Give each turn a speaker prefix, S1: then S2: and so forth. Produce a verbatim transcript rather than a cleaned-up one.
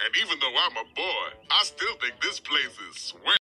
S1: And even though I'm a boy, I still think this place is swell.